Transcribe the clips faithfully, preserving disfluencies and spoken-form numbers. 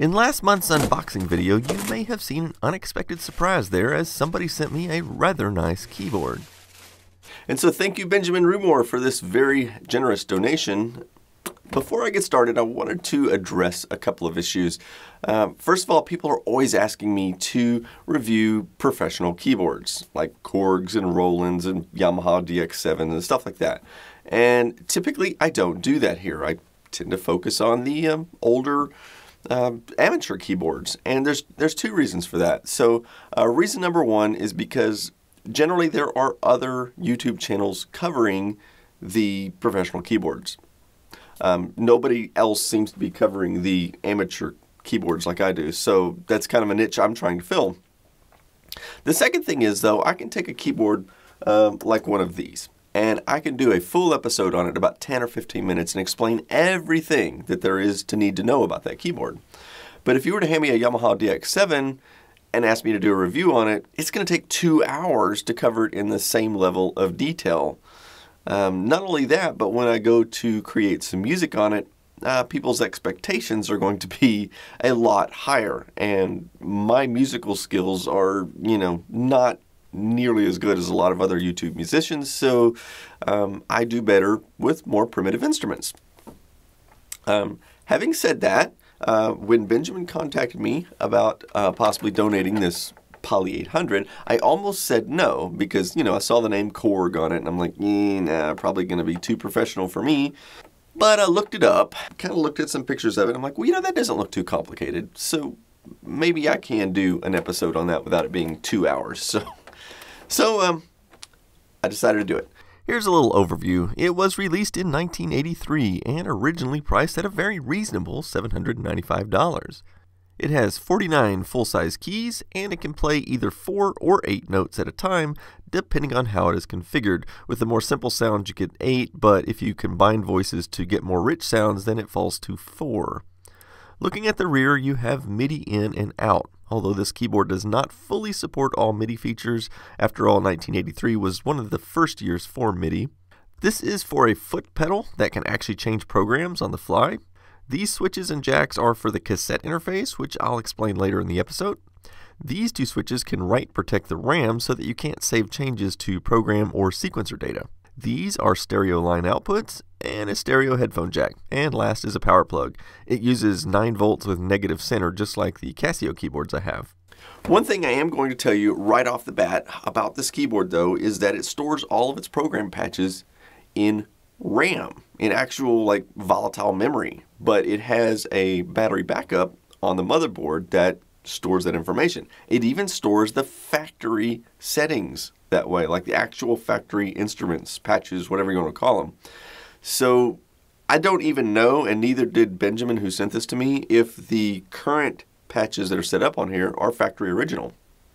In last month's unboxing video, you may have seen an unexpected surprise there as somebody sent me a rather nice keyboard. And so thank you, Benjamin Rumor, for this very generous donation. Before I get started, I wanted to address a couple of issues. Uh, first of all, people are always asking me to review professional keyboards, like Korgs and Rolands and Yamaha D X seven and stuff like that. And typically, I don't do that here. I tend to focus on the um, older Uh, amateur keyboards, and there's there's two reasons for that. So uh, reason number one is because generally there are other YouTube channels covering the professional keyboards. Um, nobody else seems to be covering the amateur keyboards like I do, so that's kind of a niche I'm trying to fill. The second thing is, though, I can take a keyboard uh, like one of these, and I can do a full episode on it, about ten or fifteen minutes, and explain everything that there is to need to know about that keyboard. But if you were to hand me a Yamaha D X seven and ask me to do a review on it, it's going to take two hours to cover it in the same level of detail. Um, not only that, but when I go to create some music on it, uh, people's expectations are going to be a lot higher. And my musical skills are, you know, not nearly as good as a lot of other YouTube musicians, so um, I do better with more primitive instruments. Um, having said that, uh, when Benjamin contacted me about uh, possibly donating this Poly eight hundred, I almost said no because, you know, I saw the name Korg on it and I'm like, eh, nah, probably going to be too professional for me. But I looked it up, kind of looked at some pictures of it, and I'm like, well, you know, that doesn't look too complicated, so maybe I can do an episode on that without it being two hours. So So, um, I decided to do it. Here's a little overview. It was released in nineteen eighty-three and originally priced at a very reasonable seven hundred ninety-five dollars. It has forty-nine full-size keys, and it can play either four or eight notes at a time, depending on how it is configured. With the more simple sounds, you get eight, but if you combine voices to get more rich sounds, then it falls to four. Looking at the rear, you have Midi in and out. Although this keyboard does not fully support all Midi features, after all, nineteen eighty-three was one of the first years for Midi. This is for a foot pedal that can actually change programs on the fly. These switches and jacks are for the cassette interface, which I'll explain later in the episode. These two switches can write protect the RAM so that you can't save changes to program or sequencer data. These are stereo line outputs and a stereo headphone jack, and last is a power plug. It uses nine volts with negative center, just like the Casio keyboards I have. One thing I am going to tell you right off the bat about this keyboard, though, is that it stores all of its program patches in RAM, in actual like volatile memory, but it has a battery backup on the motherboard that stores that information. It even stores the factory settings that way, like the actual factory instruments, patches, whatever you want to call them. So I don't even know, and neither did Benjamin who sent this to me, if the current patches that are set up on here are factory original.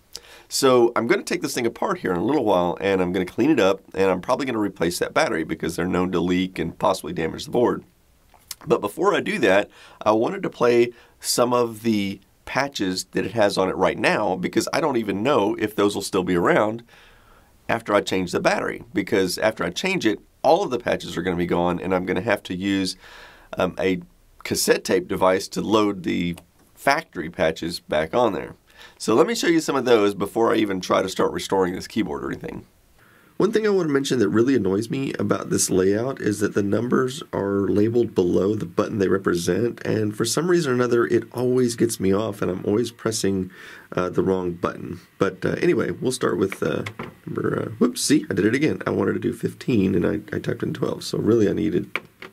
So I'm going to take this thing apart here in a little while, and I'm going to clean it up, and I'm probably going to replace that battery because they're known to leak and possibly damage the board. But before I do that, I wanted to play some of the patches that it has on it right now, because I don't even know if those will still be around after I change the battery, because after I change it, all of the patches are going to be gone, and I'm going to have to use um, a cassette tape device to load the factory patches back on there. So let me show you some of those before I even try to start restoring this keyboard or anything. One thing I want to mention that really annoys me about this layout is that the numbers are labeled below the button they represent, and for some reason or another it always gets me off and I'm always pressing uh, the wrong button. But uh, anyway, we'll start with uh, number, uh, whoops, see, I did it again. I wanted to do fifteen and I, I typed in twelve, so really I needed,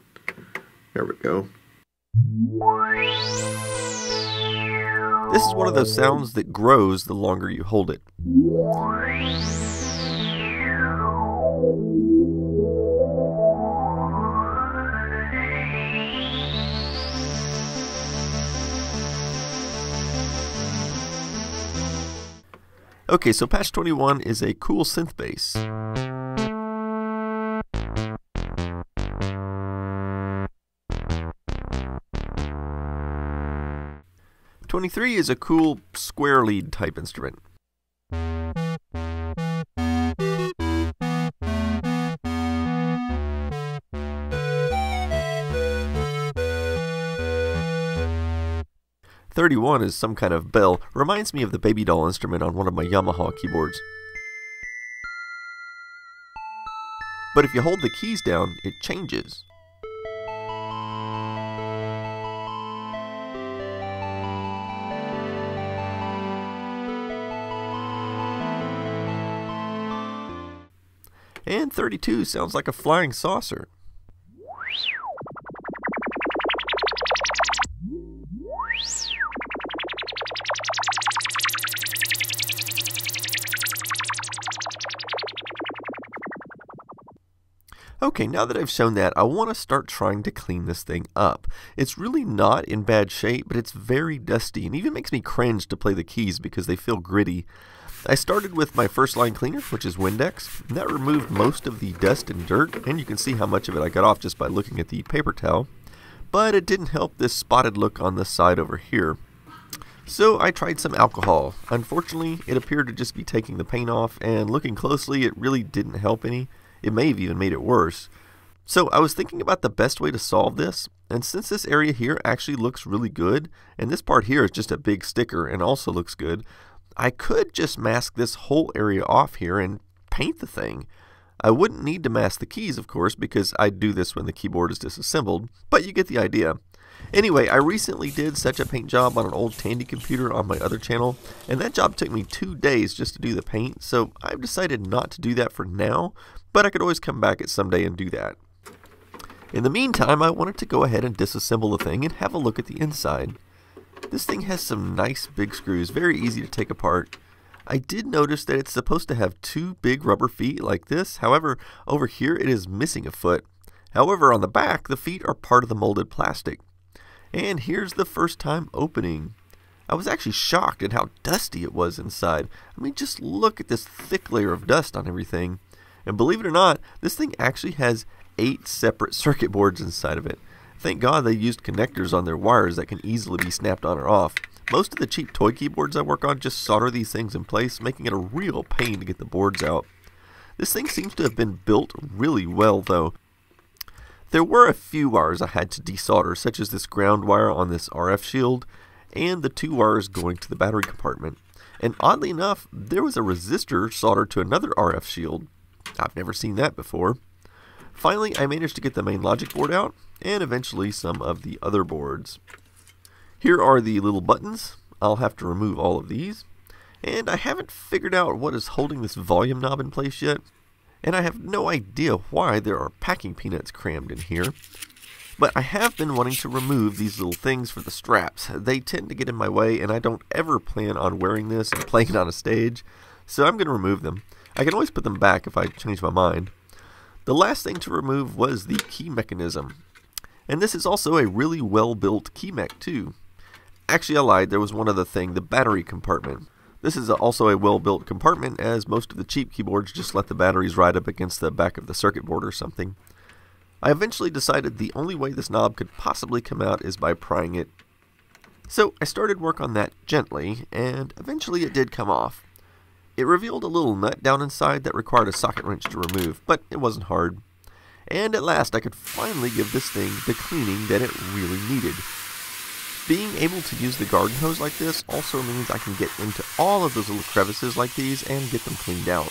there we go. This is one of those sounds that grows the longer you hold it. Okay, so patch twenty-one is a cool synth bass. twenty-three is a cool square lead type instrument. thirty-one is some kind of bell. Reminds me of the baby doll instrument on one of my Yamaha keyboards. But if you hold the keys down, it changes. And thirty-two sounds like a flying saucer. Okay, now that I've shown that, I want to start trying to clean this thing up. It's really not in bad shape, but it's very dusty and even makes me cringe to play the keys because they feel gritty. I started with my first line cleaner, which is Windex. That removed most of the dust and dirt, and you can see how much of it I got off just by looking at the paper towel. But it didn't help this spotted look on the side over here. So I tried some alcohol. Unfortunately, it appeared to just be taking the paint off, and looking closely, it really didn't help any. It may have even made it worse. So I was thinking about the best way to solve this, and since this area here actually looks really good, and this part here is just a big sticker and also looks good, I could just mask this whole area off here and paint the thing. I wouldn't need to mask the keys, of course, because I do this when the keyboard is disassembled, but you get the idea. Anyway, I recently did such a paint job on an old Tandy computer on my other channel, and that job took me two days just to do the paint, so I've decided not to do that for now, but I could always come back at some day and do that. In the meantime, I wanted to go ahead and disassemble the thing and have a look at the inside. This thing has some nice big screws, very easy to take apart. I did notice that it's supposed to have two big rubber feet like this, however, over here it is missing a foot. However, on the back, the feet are part of the molded plastic. And here's the first time opening. I was actually shocked at how dusty it was inside. I mean, just look at this thick layer of dust on everything. And believe it or not, this thing actually has eight separate circuit boards inside of it. Thank God they used connectors on their wires that can easily be snapped on or off. Most of the cheap toy keyboards I work on just solder these things in place, making it a real pain to get the boards out. This thing seems to have been built really well though. There were a few wires I had to desolder, such as this ground wire on this R F shield, and the two wires going to the battery compartment. And oddly enough, there was a resistor soldered to another R F shield. I've never seen that before. Finally, I managed to get the main logic board out, and eventually some of the other boards. Here are the little buttons. I'll have to remove all of these. And I haven't figured out what is holding this volume knob in place yet. And I have no idea why there are packing peanuts crammed in here. But I have been wanting to remove these little things for the straps. They tend to get in my way, and I don't ever plan on wearing this and playing it on a stage. So I'm going to remove them. I can always put them back if I change my mind. The last thing to remove was the key mechanism. And this is also a really well-built key mech too. Actually, I lied, there was one other thing, the battery compartment. This is also a well-built compartment, as most of the cheap keyboards just let the batteries ride up against the back of the circuit board or something. I eventually decided the only way this knob could possibly come out is by prying it. So I started work on that gently, and eventually it did come off. It revealed a little nut down inside that required a socket wrench to remove, but it wasn't hard. And at last I could finally give this thing the cleaning that it really needed. Being able to use the garden hose like this also means I can get into all of those little crevices like these and get them cleaned out.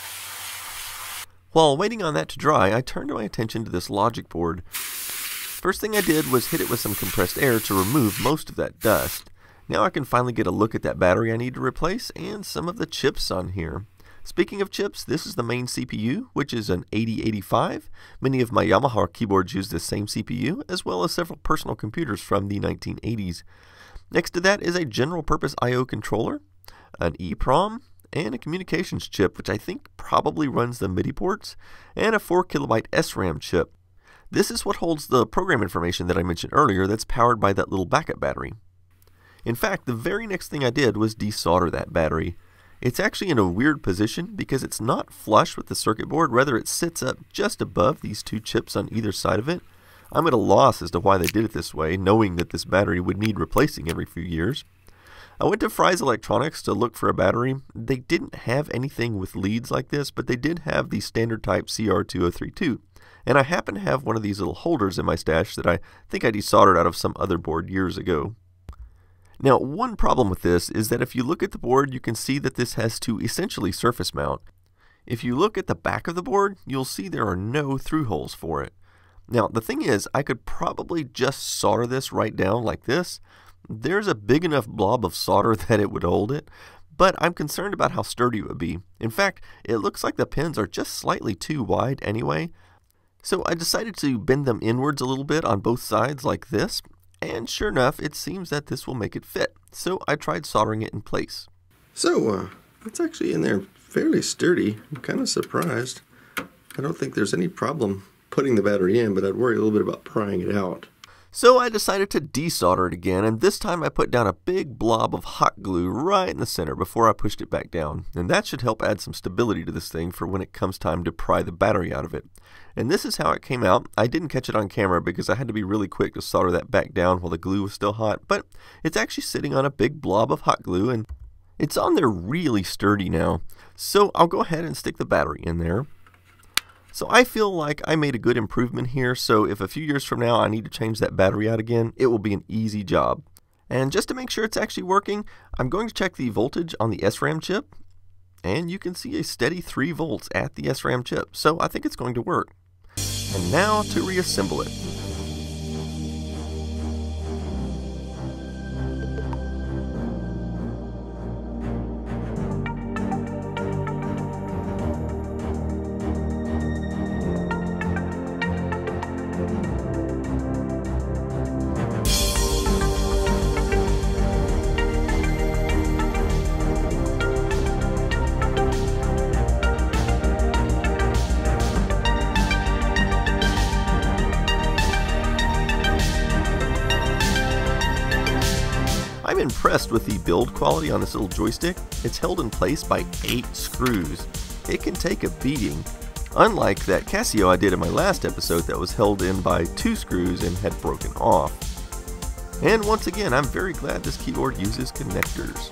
While waiting on that to dry, I turned my attention to this logic board. First thing I did was hit it with some compressed air to remove most of that dust. Now I can finally get a look at that battery I need to replace and some of the chips on here. Speaking of chips, this is the main C P U, which is an eighty eighty-five. Many of my Yamaha keyboards use this same C P U, as well as several personal computers from the nineteen eighties. Next to that is a general purpose I O controller, an EEPROM, and a communications chip, which I think probably runs the Midi ports, and a four kilobyte S RAM chip. This is what holds the program information that I mentioned earlier that's powered by that little backup battery. In fact, the very next thing I did was desolder that battery. It's actually in a weird position because it's not flush with the circuit board, rather it sits up just above these two chips on either side of it. I'm at a loss as to why they did it this way, knowing that this battery would need replacing every few years. I went to Fry's Electronics to look for a battery. They didn't have anything with leads like this, but they did have the standard type C R two oh three two. And I happen to have one of these little holders in my stash that I think I desoldered out of some other board years ago. Now, one problem with this is that if you look at the board, you can see that this has to essentially surface mount. If you look at the back of the board, you'll see there are no through holes for it. Now, the thing is, I could probably just solder this right down like this. There's a big enough blob of solder that it would hold it, but I'm concerned about how sturdy it would be. In fact, it looks like the pins are just slightly too wide anyway. So I decided to bend them inwards a little bit on both sides like this, and sure enough, it seems that this will make it fit. So I tried soldering it in place. So, uh, it's actually in there fairly sturdy. I'm kind of surprised. I don't think there's any problem putting the battery in, but I'd worry a little bit about prying it out. So I decided to desolder it again, and this time I put down a big blob of hot glue right in the center before I pushed it back down. And that should help add some stability to this thing for when it comes time to pry the battery out of it. And this is how it came out. I didn't catch it on camera because I had to be really quick to solder that back down while the glue was still hot, but it's actually sitting on a big blob of hot glue, and it's on there really sturdy now. So I'll go ahead and stick the battery in there. So I feel like I made a good improvement here, so if a few years from now I need to change that battery out again, it will be an easy job. And just to make sure it's actually working, I'm going to check the voltage on the S RAM chip, and you can see a steady three volts at the S RAM chip, so I think it's going to work. And now to reassemble it. I'm impressed with the build quality on this little joystick. It's held in place by eight screws. It can take a beating, unlike that Casio I did in my last episode that was held in by two screws and had broken off. And once again, I'm very glad this keyboard uses connectors.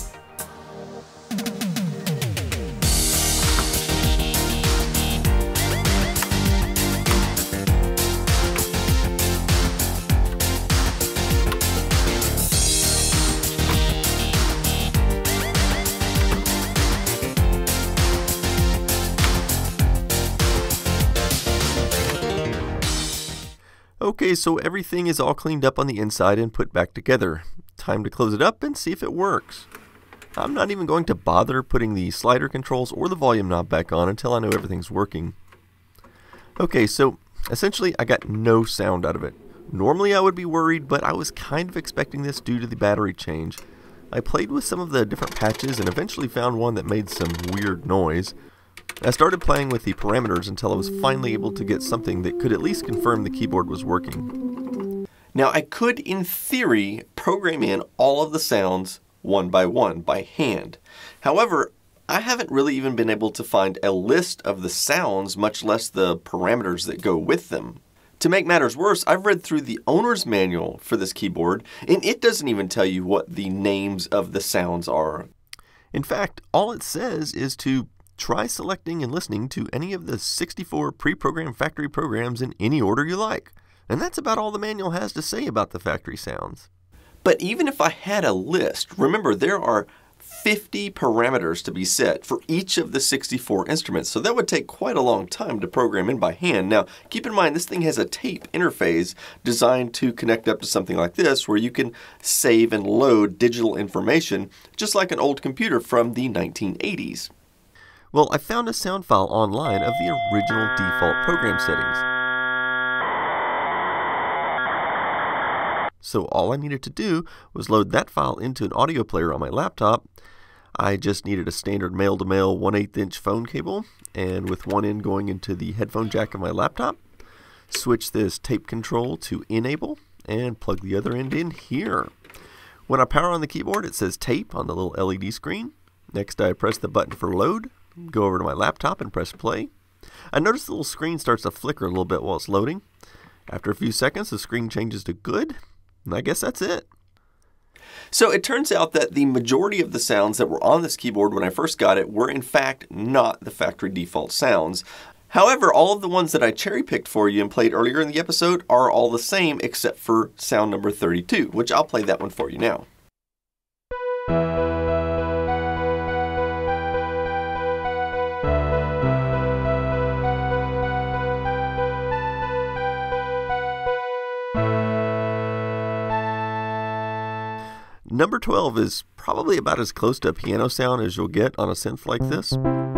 Okay, so everything is all cleaned up on the inside and put back together. Time to close it up and see if it works. I'm not even going to bother putting the slider controls or the volume knob back on until I know everything's working. Okay, so essentially I got no sound out of it. Normally I would be worried, but I was kind of expecting this due to the battery change. I played with some of the different patches and eventually found one that made some weird noise. I started playing with the parameters until I was finally able to get something that could at least confirm the keyboard was working. Now I could, in theory, program in all of the sounds one by one, by hand. However, I haven't really even been able to find a list of the sounds, much less the parameters that go with them. To make matters worse, I've read through the owner's manual for this keyboard, and it doesn't even tell you what the names of the sounds are. In fact, all it says is to try selecting and listening to any of the sixty-four pre-programmed factory programs in any order you like. And that's about all the manual has to say about the factory sounds. But even if I had a list, remember there are fifty parameters to be set for each of the sixty-four instruments, so that would take quite a long time to program in by hand. Now, keep in mind this thing has a tape interface designed to connect up to something like this, where you can save and load digital information, just like an old computer from the nineteen eighties. Well, I found a sound file online of the original default program settings. So all I needed to do was load that file into an audio player on my laptop. I just needed a standard male-to-male one eighth inch phone cable, and with one end going into the headphone jack of my laptop, switch this tape control to enable, and plug the other end in here. When I power on the keyboard, it says tape on the little L E D screen. Next, I press the button for load, go over to my laptop and press play. I notice the little screen starts to flicker a little bit while it's loading. After a few seconds, the screen changes to good, and I guess that's it. So it turns out that the majority of the sounds that were on this keyboard when I first got it were in fact not the factory default sounds. However, all of the ones that I cherry-picked for you and played earlier in the episode are all the same except for sound number thirty-two, which I'll play that one for you now. Number twelve is probably about as close to a piano sound as you'll get on a synth like this.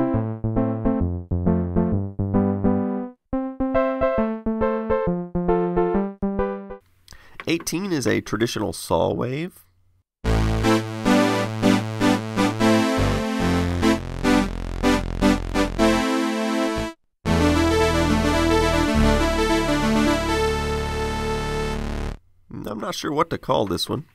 eighteen is a traditional saw wave. I'm not sure what to call this one.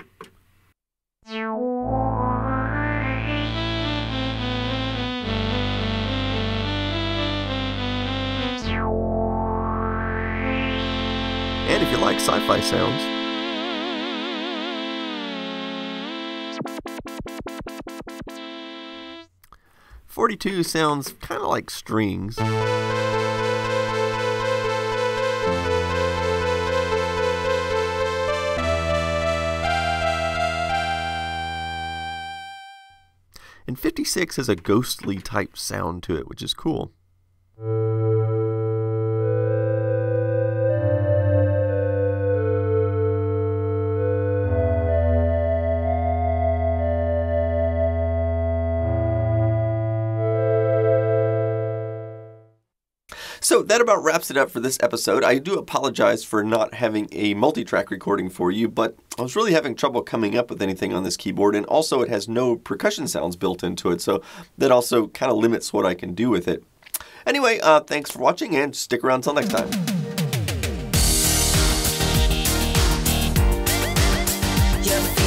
And if you like sci-fi sounds, forty-two sounds kind of like strings. And fifty-six has a ghostly type sound to it, which is cool. So that about wraps it up for this episode. I do apologize for not having a multi-track recording for you, but I was really having trouble coming up with anything on this keyboard, and also it has no percussion sounds built into it, so that also kind of limits what I can do with it. Anyway, uh, thanks for watching, and stick around until next time. Yeah.